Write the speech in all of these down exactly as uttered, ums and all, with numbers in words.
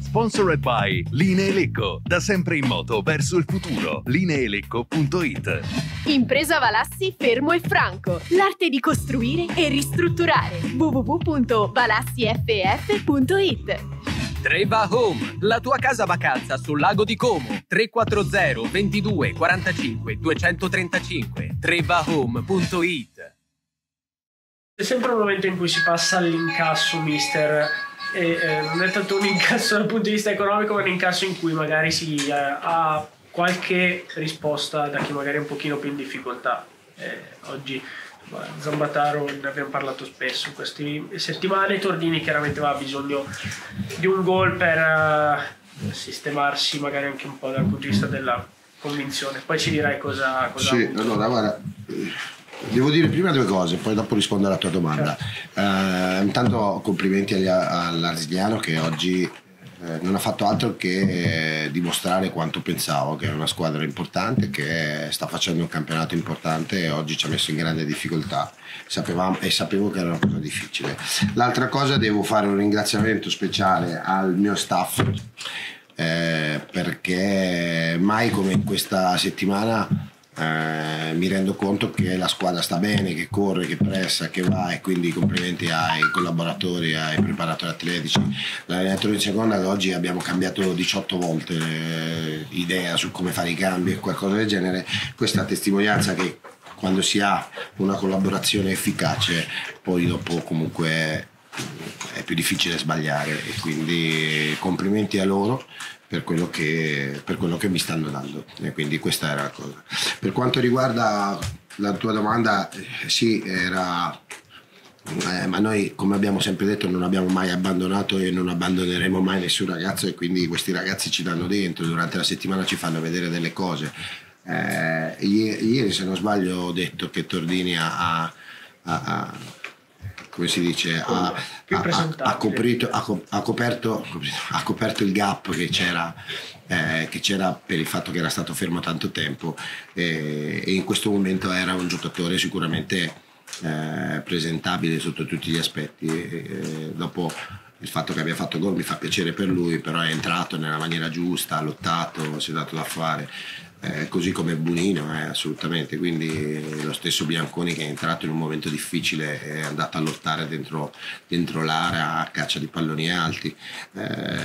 Sponsored by Linee Lecco, da sempre in moto verso il futuro. lineelecco punto it. Impresa Valassi Fermo e Franco, l'arte di costruire e ristrutturare. w w w punto valassi f f punto it. Treva Home, la tua casa vacanza sul lago di Como. tre quattro zero ventidue quarantacinque duecentotrentacinque. treva home punto it. C'è sempre un momento in cui si passa all'incasso, mister, e eh, non è tanto un incasso dal punto di vista economico, ma un incasso in cui magari si eh, ha qualche risposta da chi magari è un pochino più in difficoltà. Eh, oggi Zambataro, ne abbiamo parlato spesso in queste settimane. Tordini chiaramente aveva bisogno di un gol per uh, sistemarsi magari anche un po' dal punto di vista della convinzione. Poi ci dirai cosa, cosa sì, allora guarda, devo dire prima due cose, poi dopo rispondo alla tua domanda. Certo. Uh, intanto complimenti agli, all'Arsignano, che oggi Eh, non ha fatto altro che eh, dimostrare quanto pensavo, che è una squadra importante, che sta facendo un campionato importante, e oggi ci ha messo in grande difficoltà. Sapevamo, e sapevo che era una cosa difficile. L'altra cosa, devo fare un ringraziamento speciale al mio staff, eh, perché mai come in questa settimana Eh, mi rendo conto che la squadra sta bene, che corre, che pressa, che va, e quindi complimenti ai collaboratori, ai preparatori atletici. L'allenatore in seconda, che oggi abbiamo cambiato diciotto volte eh, idea su come fare i cambi e qualcosa del genere. Questa testimonianza che quando si ha una collaborazione efficace, poi dopo comunque è più difficile sbagliare, e quindi complimenti a loro per quello che, per quello che mi stanno dando, e quindi questa era la cosa. Per quanto riguarda la tua domanda, eh, sì, era eh, ma noi, come abbiamo sempre detto, non abbiamo mai abbandonato e non abbandoneremo mai nessun ragazzo, e quindi questi ragazzi ci danno dentro, durante la settimana ci fanno vedere delle cose. Eh, ieri, ieri, se non sbaglio, ho detto che Tordini ha, ha, ha come si dice, ha, ha, ha, coprito, ha, ha, coperto, ha coperto il gap che c'era, eh, che c'era per il fatto che era stato fermo tanto tempo, e, e in questo momento era un giocatore sicuramente eh, presentabile sotto tutti gli aspetti. E, e dopo il fatto che abbia fatto gol mi fa piacere per lui, però è entrato nella maniera giusta, ha lottato, si è dato da fare. Eh, così come Bunino, eh, assolutamente. Quindi lo stesso Bianconi, che è entrato in un momento difficile, è andato a lottare dentro, dentro l'area a caccia di palloni alti. Eh,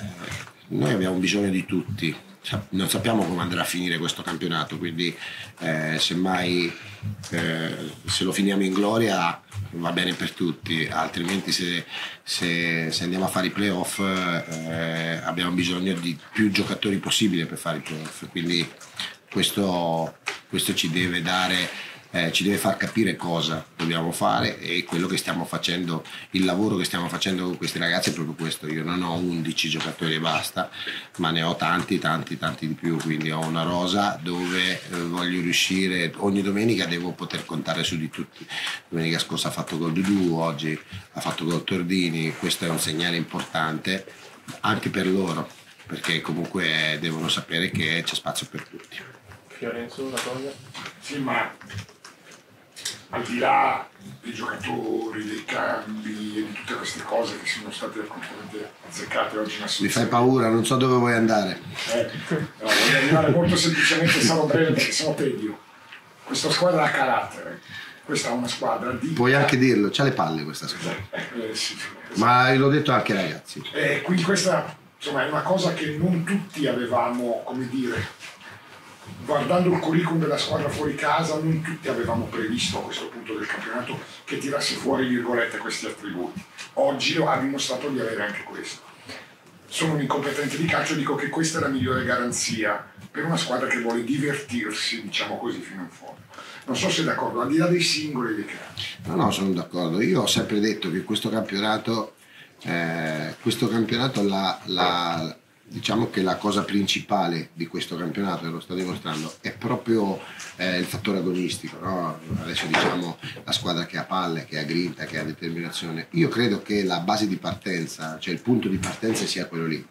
noi abbiamo bisogno di tutti, non sappiamo come andrà a finire questo campionato, quindi eh, semmai eh, se lo finiamo in gloria va bene per tutti, altrimenti se, se, se andiamo a fare i playoff eh, abbiamo bisogno di più giocatori possibile per fare i playoff, quindi questo, questo ci deve dare, eh, ci deve far capire cosa dobbiamo fare, e quello che stiamo facendo, il lavoro che stiamo facendo con questi ragazzi è proprio questo. Io non ho undici giocatori e basta, ma ne ho tanti tanti tanti di più, quindi ho una rosa dove eh, voglio riuscire, ogni domenica devo poter contare su di tutti. Domenica scorsa ha fatto gol Dudu, oggi ha fatto gol Tordini, questo è un segnale importante anche per loro, perché comunque devono sapere che c'è spazio per tutti. Fiorenzo, una cosa? Sì, ma al di là dei giocatori, dei cambi e di tutte queste cose che sono state completamente azzeccate oggi in assoluzione. Mi fai paura, non so dove vuoi andare. Eh, no, voglio arrivare molto semplicemente, sarò breve perché sennò tedio. Questa squadra ha carattere, questa è una squadra di... Puoi anche dirlo, c'ha le palle questa squadra. Eh, eh, sì, esatto. Ma l'ho detto anche ai ragazzi. Eh, quindi questa, insomma, è una cosa che non tutti avevamo, come dire, guardando il curriculum della squadra fuori casa, non tutti avevamo previsto a questo punto del campionato che tirasse fuori, virgolette, questi attributi. Oggi ha dimostrato di avere anche questo. Sono un incompetente di calcio, dico che questa è la migliore garanzia per una squadra che vuole divertirsi, diciamo così, fino in fondo. Non so se è d'accordo, al di là dei singoli e dei calci. No, no, sono d'accordo. Io ho sempre detto che questo campionato, eh, questo campionato la, la, diciamo che la cosa principale di questo campionato, e lo sta dimostrando, è proprio eh, il fattore agonistico, no? Adesso diciamo la squadra che ha palle, che ha grinta, che ha determinazione. Io credo che la base di partenza, cioè il punto di partenza, sia quello lì.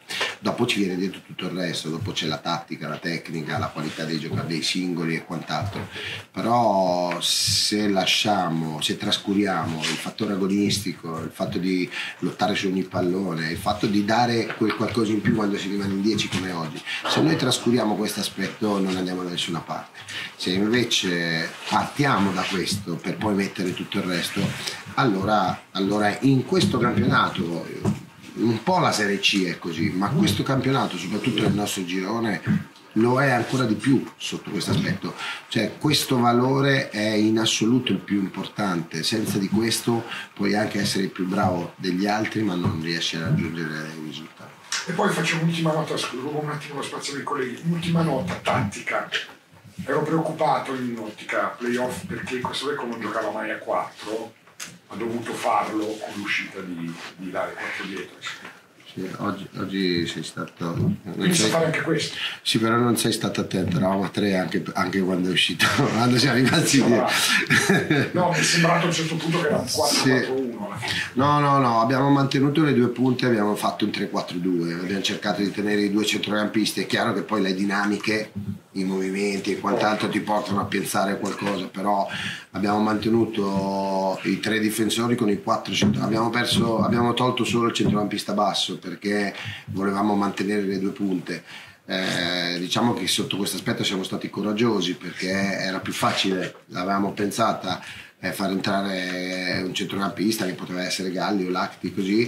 dopo ci viene dentro tutto il resto, dopo c'è la tattica, la tecnica, la qualità dei giocatori, dei singoli e quant'altro. Però se lasciamo, se trascuriamo il fattore agonistico, il fatto di lottare su ogni pallone, il fatto di dare quel qualcosa in più quando si rimane in dieci come oggi, se noi trascuriamo questo aspetto non andiamo da nessuna parte. Se invece partiamo da questo per poi mettere tutto il resto, allora, allora in questo campionato, un po' la Serie C è così, ma questo campionato, soprattutto nel nostro girone, lo è ancora di più sotto questo aspetto. Cioè, questo valore è in assoluto il più importante. Senza di questo puoi anche essere il più bravo degli altri, ma non riesci a raggiungere i risultati. E poi faccio un'ultima nota, scusa, rubo un attimo lo spazio dei colleghi, un'ultima nota tattica. Ero preoccupato in ottica playoff perché questo Lecco non giocava mai a quattro, ha dovuto farlo con l'uscita di, di dare quattro dietro. Sì, oggi, oggi sei stato. Quindi sa fare anche questo. Sì, però non sei stato attento, eravamo a tre anche, anche quando è uscito, quando siamo rimasti No, via. no, mi è sembrato a un certo punto che era un quattro quattro uno alla fine. No, no, no, abbiamo mantenuto le due punte, abbiamo fatto un tre quattro due, abbiamo cercato di tenere i due centrocampisti. È chiaro che poi le dinamiche, i movimenti e quant'altro ti portano a pensare qualcosa, però abbiamo mantenuto i tre difensori con i quattro centrocampisti. Abbiamo perso, abbiamo tolto solo il centrocampista basso perché volevamo mantenere le due punte. Eh, diciamo che sotto questo aspetto siamo stati coraggiosi perché era più facile, l'avevamo pensata, eh, far entrare un centrocampista che poteva essere Galli o Lacti così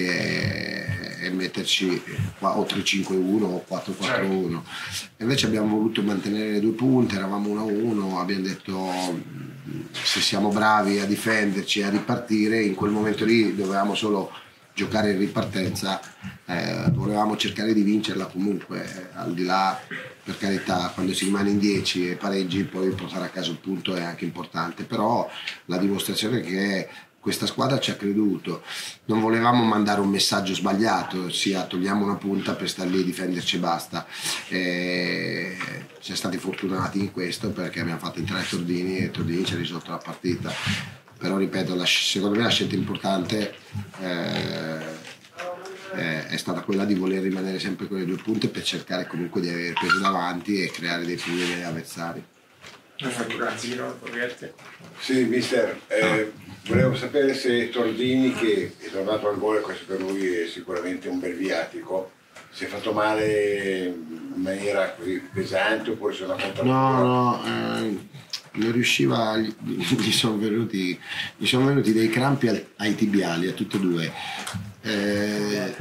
e, e metterci qua, o tre cinque uno o quattro quattro uno. Invece abbiamo voluto mantenere le due punte, eravamo uno a uno, abbiamo detto se siamo bravi a difenderci e a ripartire, in quel momento lì dovevamo solo giocare in ripartenza, eh, volevamo cercare di vincerla comunque, eh, al di là, per carità, quando si rimane in dieci e pareggi poi portare a casa un punto è anche importante, però la dimostrazione che questa squadra ci ha creduto, non volevamo mandare un messaggio sbagliato, sia togliamo una punta per star lì e difenderci e basta. E siamo stati fortunati in questo perché abbiamo fatto entrare Tordini e Tordini ci ha risolto la partita. Però ripeto, la, secondo me la scelta importante eh, è, è stata quella di voler rimanere sempre con le due punte per cercare comunque di avere peso davanti e creare dei problemi agli avversari. Perfetto, grazie. Sì, mister, eh, volevo sapere se Tordini, che è tornato al gol e questo per lui è sicuramente un bel viatico, si è fatto male in maniera così pesante oppure se è una contrattura? No, no, eh, non riusciva, gli, gli sono venuti, gli sono venuti dei crampi al, ai tibiali, a tutti e due. Eh,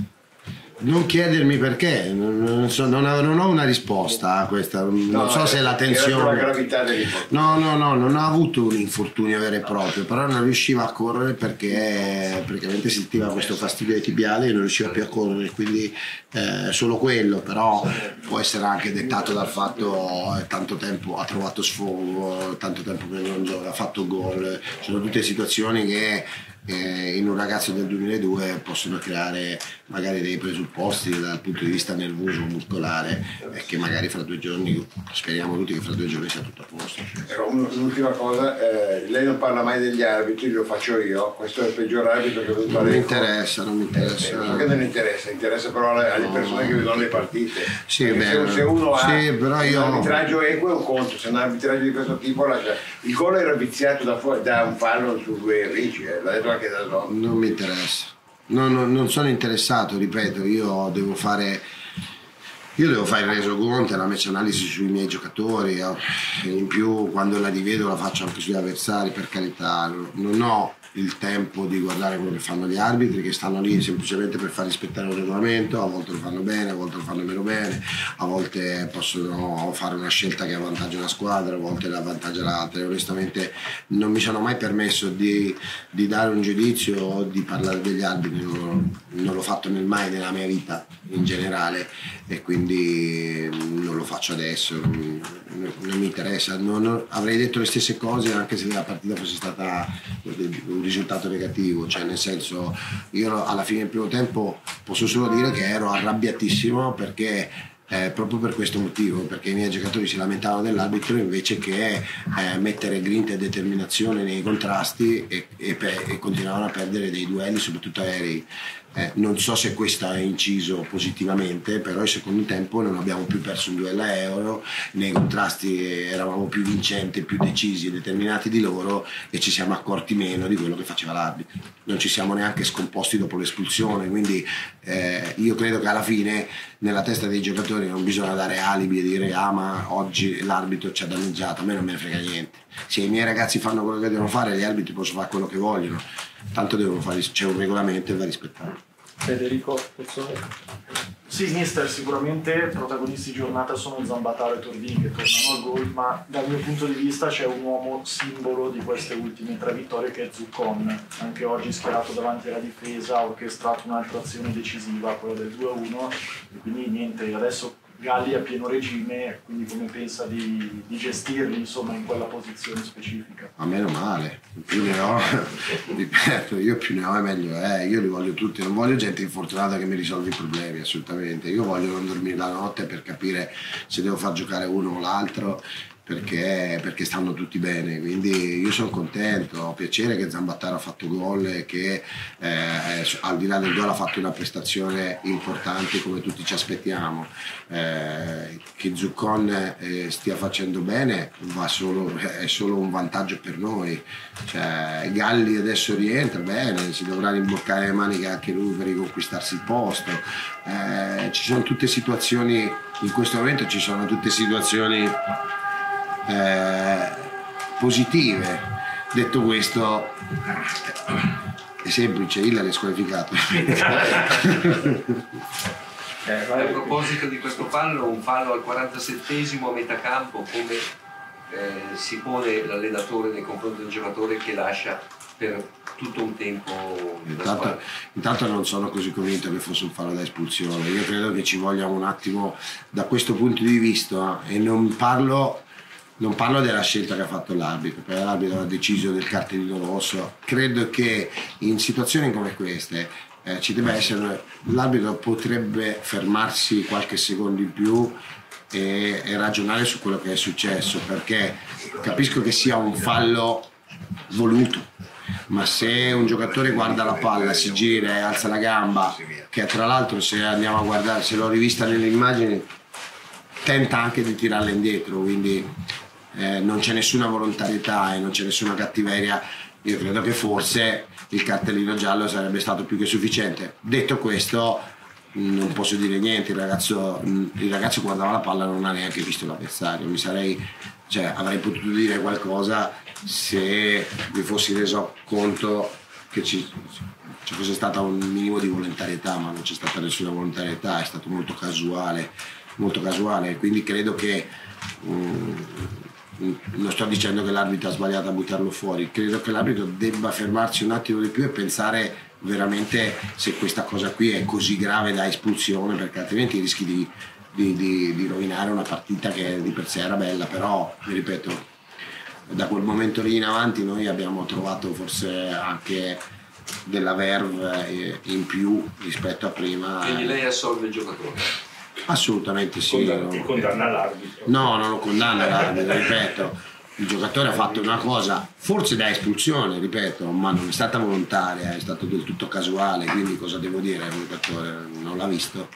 non chiedermi perché, non, non, so, non, ho, non ho una risposta a questa, non No, so se la tensione. La gravità dell'infortunio. No, no, no, non ha avuto un infortunio vero e proprio, però non riusciva a correre perché praticamente sentiva questo fastidio ai tibiali e non riusciva più a correre, quindi eh, solo quello, però può essere anche dettato dal fatto che tanto tempo ha trovato sfogo, tanto tempo che non ha fatto gol, sono tutte situazioni che eh, in un ragazzo del duemiladue possono creare magari dei presupposti dal punto di vista nervoso, muscolare, e che magari fra due giorni, speriamo tutti che fra due giorni sia tutto a posto. Però un'ultima cosa, eh, lei non parla mai degli arbitri, lo faccio io, questo è il peggior arbitro che ho venuto a Non mi Lecco. interessa, non mi interessa. Eh, perché non interessa? Interessa però alle, alle persone che vedono le partite. Sì, Perché beh, se, se uno ha sì, però io- un arbitraggio equo è un conto, se un arbitraggio di questo tipo lascia. Il gol era viziato da, fuori, da un fallo su due Ricci, eh, l'ha detto anche da Zon. Non mi interessa. No, no, non sono interessato, ripeto, io devo fare io devo fare il resoconto, la match analisi sui miei giocatori, eh, in più quando la rivedo la faccio anche sugli avversari, per carità, non ho il tempo di guardare quello che fanno gli arbitri che stanno lì semplicemente per far rispettare il regolamento, a volte lo fanno bene, a volte lo fanno meno bene, a volte possono fare una scelta che avvantaggia una squadra, a volte la avvantaggia l'altra, e onestamente non mi sono mai permesso di, di dare un giudizio o di parlare degli arbitri, non, non l'ho fatto nel mai nella mia vita in generale e quindi non lo faccio adesso, non, non mi interessa, non, non, avrei detto le stesse cose anche se la partita fosse stata un risultato negativo, cioè nel senso io alla fine del primo tempo posso solo dire che ero arrabbiatissimo perché eh, proprio per questo motivo, perché i miei giocatori si lamentavano dell'arbitro invece che eh, mettere grinta e determinazione nei contrasti e, e, pe- e continuavano a perdere dei duelli soprattutto aerei. Eh, non so se questo ha inciso positivamente, però il secondo tempo non abbiamo più perso un duello a euro, nei contrasti eravamo più vincenti, più decisi e determinati di loro e ci siamo accorti meno di quello che faceva l'arbitro. Non ci siamo neanche scomposti dopo l'espulsione, quindi eh, io credo che alla fine nella testa dei giocatori non bisogna dare alibi e dire ah ma oggi l'arbitro ci ha danneggiato, a me non me ne frega niente. Se i miei ragazzi fanno quello che devono fare, gli arbitri possono fare quello che vogliono, tanto devono fare, c'è un regolamento e va rispettato. Federico, posso... Sì, mister, sicuramente protagonisti giornata sono Zambataro e Tordini che tornano al gol, ma dal mio punto di vista c'è un uomo simbolo di queste ultime tre vittorie che è Zuccon, anche oggi schierato davanti alla difesa, ha orchestrato un'altra azione decisiva, quella del due a uno, e quindi niente, adesso Galli a pieno regime, quindi come pensa di, di gestirli insomma in quella posizione specifica? A meno male, più ne ho, ripeto, io più ne ho e meglio è, io li voglio tutti, non voglio gente infortunata che mi risolve i problemi, assolutamente, io voglio non dormire la notte per capire se devo far giocare uno o l'altro, perché, perché stanno tutti bene, quindi io sono contento, ho piacere che Zambataro ha fatto gol e che eh, al di là del gol ha fatto una prestazione importante come tutti ci aspettiamo, eh, che Zuccon eh, stia facendo bene va solo, è solo un vantaggio per noi, cioè, Galli adesso rientra bene, si dovrà rimboccare le maniche anche lui per riconquistarsi il posto, eh, ci sono tutte situazioni, in questo momento ci sono tutte situazioni Eh, positive. Detto questo è semplice, Hillary è squalificato. Eh, a proposito di questo fallo, un fallo al quarantasettesimo a metà campo, come eh, si pone l'allenatore nei confronti del giocatore che lascia per tutto un tempo intanto, intanto non sono così convinto che fosse un fallo da espulsione, io credo che ci voglia un attimo da questo punto di vista, e non parlo Non parlo della scelta che ha fatto l'arbitro, perché l'arbitro ha deciso del cartellino rosso. Credo che in situazioni come queste eh, ci debba essere, l'arbitro potrebbe fermarsi qualche secondo in più e, e ragionare su quello che è successo, perché capisco che sia un fallo voluto, ma se un giocatore guarda la palla, si gira e alza la gamba, che tra l'altro se andiamo a guardare, se l'ho rivista nelle immagini, tenta anche di tirarla indietro, quindi Eh, non c'è nessuna volontarietà e non c'è nessuna cattiveria, io credo che forse il cartellino giallo sarebbe stato più che sufficiente. Detto questo non posso dire niente, il ragazzo, il ragazzo guardava la palla, non ha neanche visto l'avversario, mi sarei, cioè, avrei potuto dire qualcosa se mi fossi reso conto che ci, ci fosse stata un minimo di volontarietà, ma non c'è stata nessuna volontarietà, è stato molto casuale, molto casuale, quindi credo che um, non sto dicendo che l'arbitro ha sbagliato a buttarlo fuori, credo che l'arbitro debba fermarsi un attimo di più e pensare veramente se questa cosa qui è così grave da espulsione, perché altrimenti rischi di, di, di, di rovinare una partita che di per sé era bella. Però vi ripeto, da quel momento lì in avanti noi abbiamo trovato forse anche della verve in più rispetto a prima. Quindi lei assolve il giocatore? Assolutamente sì. Condanna, condanna l'arbitro? No, non lo condanna l'arbitro, ripeto. Il giocatore ha fatto una cosa, forse da espulsione, ripeto, ma non è stata volontaria, è stato del tutto casuale, quindi cosa devo dire? Il giocatore non l'ha visto.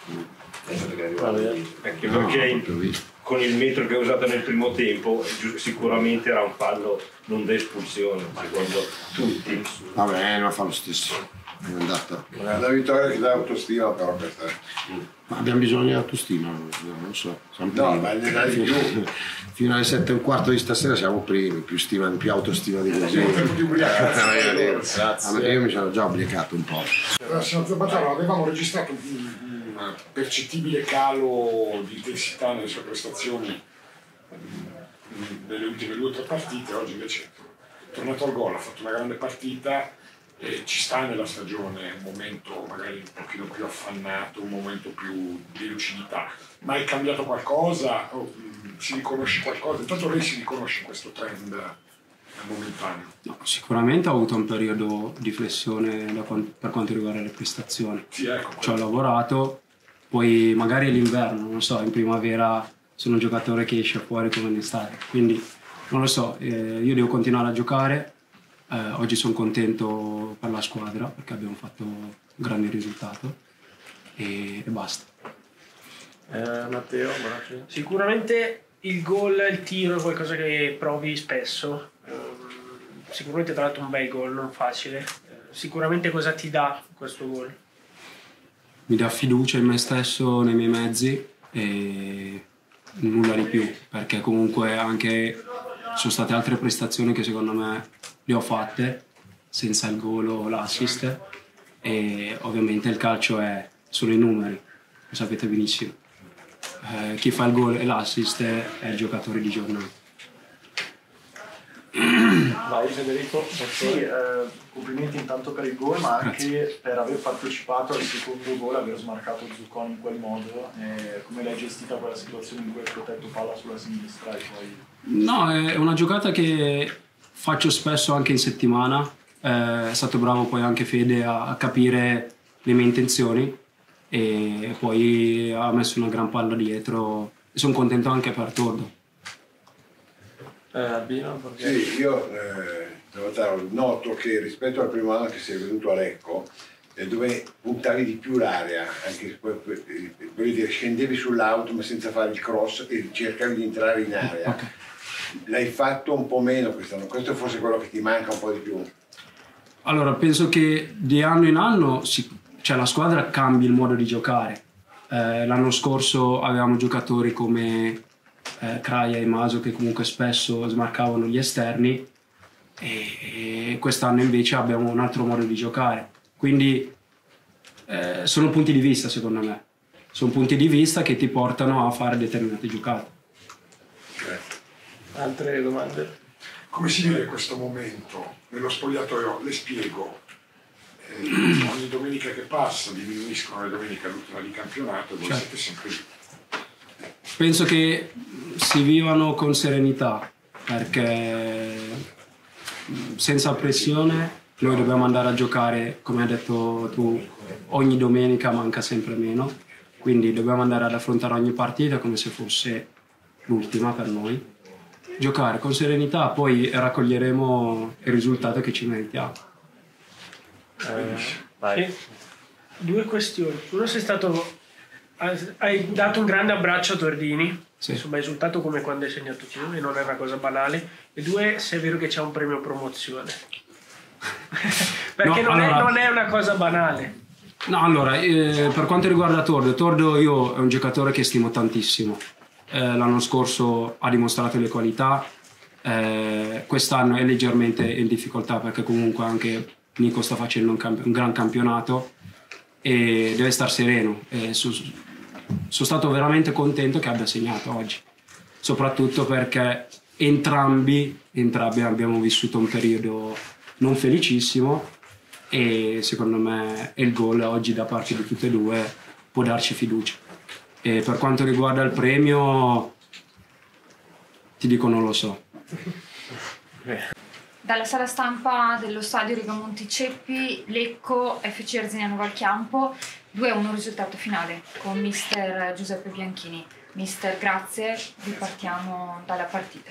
Anche perché no, con il metro che ha usato nel primo tempo sicuramente era un fallo non da espulsione, secondo tutti. Vabbè, non fa lo stesso. È andato. La vittoria che dà autostima, però questa è. Ma abbiamo bisogno di autostima, non lo so. No, ma ne dai più. Fino alle sette e un quarto di stasera siamo primi, più stima, più autostima di così. Grazie. Io mi sono già ubriacato un po'. Signor Zambataro, avevamo registrato un, un percettibile calo di intensità nelle sue prestazioni nelle ultime due o tre partite, oggi invece è tornato al gol, ha fatto una grande partita. E ci sta nella stagione un momento magari un pochino più affannato, un momento più di lucidità, ma è cambiato qualcosa? O, mh, si riconosce qualcosa? Intanto lei si riconosce in questo trend momentaneo? No, sicuramente ho avuto un periodo di flessione da, per quanto riguarda le prestazioni. Sì, ecco, ci ho lavorato, poi magari l'inverno, non so, in primavera sono un giocatore che esce fuori come in estate, quindi non lo so, eh, io devo continuare a giocare. Eh, oggi sono contento per la squadra perché abbiamo fatto un grande risultato e, e basta. Eh, Matteo, sicuramente il gol, il tiro è qualcosa che provi spesso, sicuramente tra l'altro un bel gol, non facile. Sicuramente cosa ti dà questo gol? Mi dà fiducia in me stesso, nei miei mezzi e nulla di più, perché comunque anche sono state altre prestazioni che secondo me le ho fatte senza il gol o l'assist, e ovviamente il calcio è solo i numeri, lo sapete benissimo. Eh, chi fa il gol e l'assist è il giocatore di giornata. Vai Federico, sì, eh, complimenti intanto per il gol, ma anche Grazie. per aver partecipato al secondo gol, aver smarcato Zucconi in quel modo. Eh, come l'hai gestita quella situazione in cui hai protetto palla sulla sinistra? E poi... No, è una giocata che faccio spesso anche in settimana. Eh, è stato bravo poi anche Fede a, a capire le mie intenzioni e poi ha messo una gran palla dietro e sono contento anche per Tordo. Eh, Albino, sì, io eh, noto che rispetto al primo anno che sei venuto a Lecco, eh, dove puntavi di più l'area, anche voglio dire, scendevi sull'auto ma senza fare il cross e cercavi di entrare in area. Okay. L'hai fatto un po' meno quest'anno, questo è forse quello che ti manca un po' di più. Allora, penso che di anno in anno si, cioè la squadra cambia il modo di giocare. Eh, l'anno scorso avevamo giocatori come Eh, Kraia e Maso che comunque spesso smarcavano gli esterni e, e quest'anno invece abbiamo un altro modo di giocare, quindi eh, sono punti di vista, secondo me sono punti di vista che ti portano a fare determinate giocate. Altre domande? Come si vive questo momento nello spogliatoio? Le spiego, eh, ogni domenica che passa diminuiscono le domeniche all'ultima di campionato e voi certo. siete sempre lì. Penso che si vivano con serenità, perché senza pressione noi dobbiamo andare a giocare, come hai detto tu, ogni domenica manca sempre meno, quindi dobbiamo andare ad affrontare ogni partita come se fosse l'ultima per noi, giocare con serenità, poi raccoglieremo il risultato che ci meritiamo. Eh, vai. Due questioni. Uno, sei stato... hai dato un grande abbraccio a Tordini, sì. insomma è risultato come quando hai segnato tu e non è una cosa banale. E due, se è vero che c'è un premio promozione perché no, non, allora, è, non è una cosa banale. No, allora eh, per quanto riguarda Tordo Tordo io è un giocatore che stimo tantissimo, eh, l'anno scorso ha dimostrato le qualità, eh, quest'anno è leggermente in difficoltà perché comunque anche Nico sta facendo un, camp- un gran campionato e deve star sereno. E su, sono stato veramente contento che abbia segnato oggi, soprattutto perché entrambi, entrambi abbiamo vissuto un periodo non felicissimo e secondo me il gol oggi da parte di tutte e due può darci fiducia. E per quanto riguarda il premio ti dico non lo so. Dalla sala stampa dello stadio Rigamonti Ceppi, Lecco, F C Arzignano Valchiampo, due a uno risultato finale con mister Giuseppe Bianchini. Mister, grazie, ripartiamo dalla partita.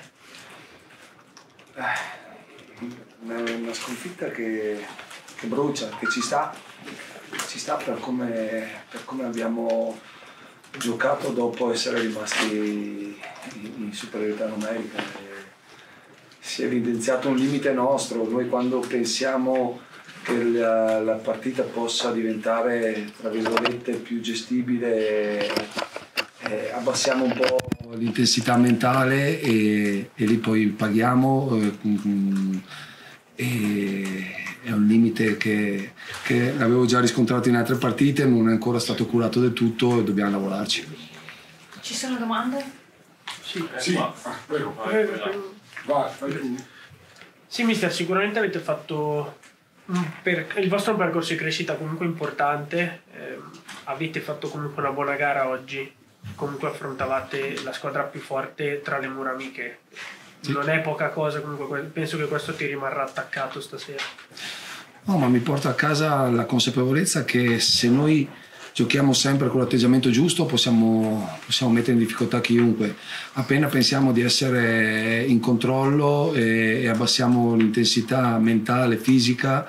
Una sconfitta che, che brucia, che ci sta, ci sta per come, per come abbiamo giocato dopo essere rimasti in, in superiorità numerica. Si è evidenziato un limite nostro. Noi quando pensiamo che la, la partita possa diventare tra virgolette più gestibile, eh, abbassiamo un po' l'intensità mentale e, e lì poi paghiamo, eh, e è un limite che, che l'avevo già riscontrato in altre partite, non è ancora stato curato del tutto e dobbiamo lavorarci. Ci sono domande? Sì, sì. Ah, prego. prego. Vai, vai tu. Sì, mister, sicuramente avete fatto per, il vostro percorso di crescita comunque importante, eh, avete fatto comunque una buona gara oggi, comunque affrontavate la squadra più forte tra le mura amiche, sì. Non è poca cosa, comunque penso che questo ti rimarrà attaccato stasera. No, ma mi porta a casa la consapevolezza che se noi giochiamo sempre con l'atteggiamento giusto possiamo, possiamo mettere in difficoltà chiunque. Appena pensiamo di essere in controllo e, e abbassiamo l'intensità mentale, fisica,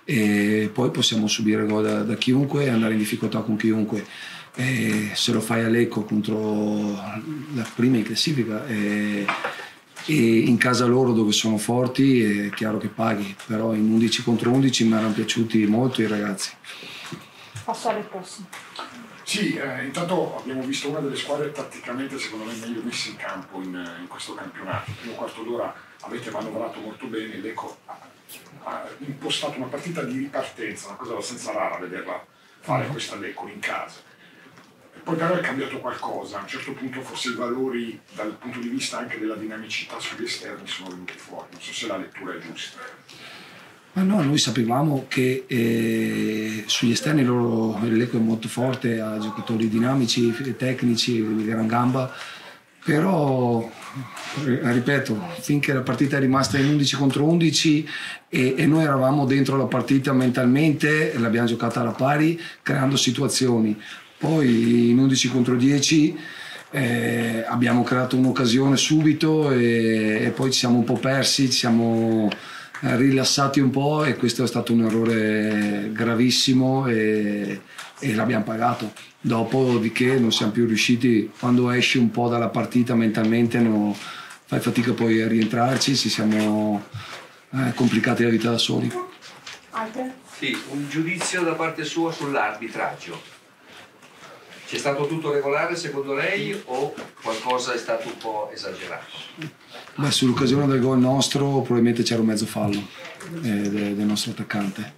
e poi possiamo subire gol da, da chiunque e andare in difficoltà con chiunque. E se lo fai a Lecco contro la prima in classifica e, e in casa loro dove sono forti è chiaro che paghi, però in undici contro undici mi erano piaciuti molto i ragazzi. Passo alle prossime. Sì, eh, intanto abbiamo visto una delle squadre tatticamente secondo me meglio messe in campo in, in questo campionato. Il primo quarto d'ora avete manovrato molto bene, Lecco ha, ha impostato una partita di ripartenza, una cosa abbastanza rara vederla fare questa Lecco in casa. Poi però è cambiato qualcosa, a un certo punto forse i valori dal punto di vista anche della dinamicità sugli esterni sono venuti fuori, non so se la lettura è giusta. Ma no, noi sapevamo che eh, sugli esterni loro, Lecco è molto forte, ha giocatori dinamici, tecnici, di gran gamba, però ripeto, finché la partita è rimasta in undici contro undici e, e noi eravamo dentro la partita mentalmente, l'abbiamo giocata alla pari creando situazioni. Poi in undici contro dieci eh, abbiamo creato un'occasione subito e, e poi ci siamo un po' persi, ci siamo rilassati un po' e questo è stato un errore gravissimo e, e l'abbiamo pagato. Dopodiché non siamo più riusciti, quando esci un po' dalla partita mentalmente no, fai fatica poi a rientrarci, ci siamo eh, complicati la vita da soli. Altre? Sì, un giudizio da parte sua sull'arbitraggio. C'è stato tutto regolare secondo lei o qualcosa è stato un po' esagerato? Beh, sull'occasione del gol nostro probabilmente c'era un mezzo fallo eh, del, del nostro attaccante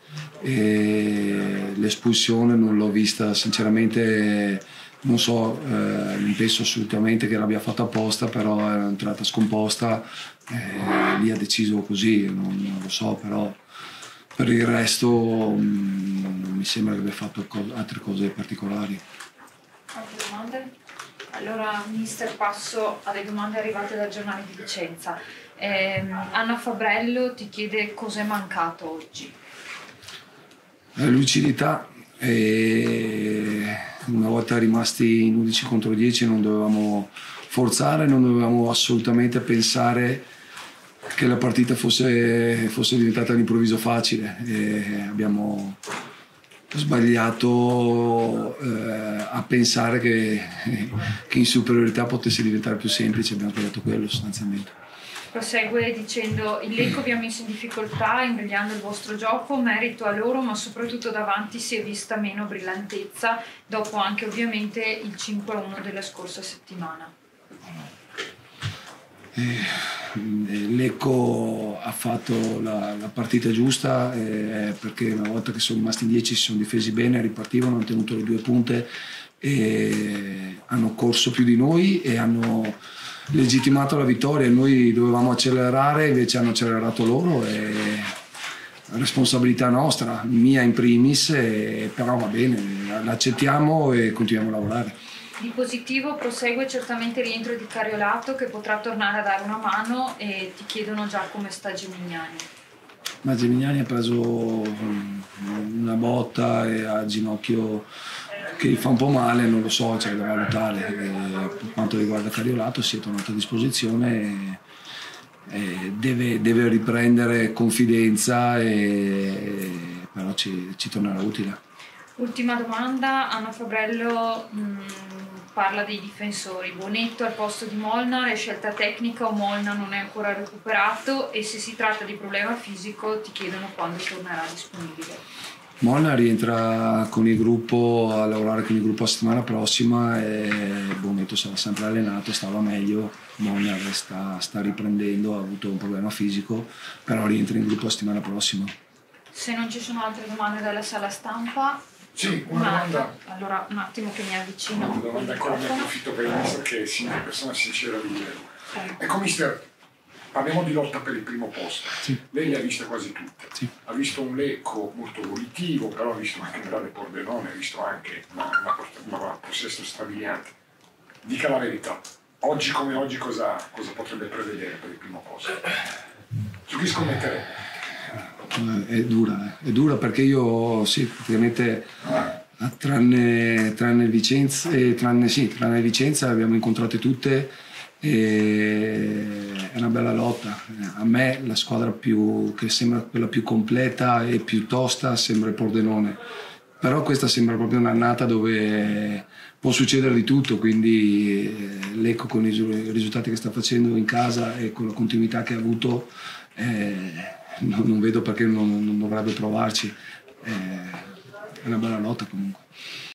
e l'espulsione non l'ho vista sinceramente, non so, eh, non penso assolutamente che l'abbia fatta apposta, però era entrata scomposta, eh, lì ha deciso così, non, non lo so, però per il resto mh, mi sembra che abbia fatto co- altre cose particolari. Altre domande? Allora, mister, passo alle domande arrivate dal giornale di Vicenza. Eh, Anna Fabrello ti chiede cos'è mancato oggi. La lucidità, e una volta rimasti in undici contro dieci non dovevamo forzare, non dovevamo assolutamente pensare che la partita fosse, fosse diventata all'improvviso facile. E abbiamo sbagliato eh, a pensare che, che in superiorità potesse diventare più semplice, abbiamo sbagliato quello sostanzialmente. Prosegue dicendo: il Lecco vi ha messo in difficoltà imbrigliando il vostro gioco, merito a loro, ma soprattutto davanti si è vista meno brillantezza dopo anche ovviamente il cinque a uno della scorsa settimana. Lecco ha fatto la, la partita giusta eh, perché una volta che sono rimasti in dieci si sono difesi bene, ripartivano, hanno tenuto le due punte e hanno corso più di noi e hanno legittimato la vittoria. Noi dovevamo accelerare, invece hanno accelerato loro e responsabilità nostra, mia in primis, e, però va bene, l'accettiamo e continuiamo a lavorare. Di positivo prosegue certamente il rientro di Cariolato che potrà tornare a dare una mano, e ti chiedono già come sta Gemignani. Ma Gemignani ha preso una botta e ha il ginocchio che gli fa un po' male, non lo so, c'è da valutare. E per quanto riguarda Cariolato si è tornato a disposizione e, e deve, deve riprendere confidenza, e, però ci, ci tornerà utile. Ultima domanda, Anna Fabrello mh, parla dei difensori. Bonetto al posto di Molnar, è scelta tecnica o Molnar non è ancora recuperato? E se si tratta di problema fisico ti chiedono quando tornerà disponibile. Molnar rientra con il gruppo a lavorare con il gruppo la settimana prossima e Bonetto sarà sempre allenato, stava meglio. Molnar sta, sta riprendendo, ha avuto un problema fisico, però rientra in gruppo la settimana prossima. Se non ci sono altre domande dalla sala stampa. Sì, una domanda. Allora un attimo che mi avvicino. Una domanda ancora, mi approfitto per il mister che è una persona sincera di livello. Ecco mister, parliamo di lotta per il primo posto. Sì. Lei le ha viste quasi tutte. Sì. Ha visto un Lecco molto volitivo, però ha visto anche un grande Pordenone, ha visto anche una, una, una possesso strabiliante. Dica la verità, oggi come oggi cosa, cosa potrebbe prevedere per il primo posto? Su chi scommetterebbe? È dura, è dura perché io sì, praticamente tranne, tranne Vicenza, eh, tranne, sì, tranne Vicenza abbiamo incontrate tutte e è una bella lotta. A me la squadra più, che sembra quella più completa e più tosta sembra il Pordenone, però questa sembra proprio un'annata dove può succedere di tutto, quindi Lecco con i risultati che sta facendo in casa e con la continuità che ha avuto eh, non, non vedo perché non, non dovrebbe provarci. Eh, è una bella lotta comunque.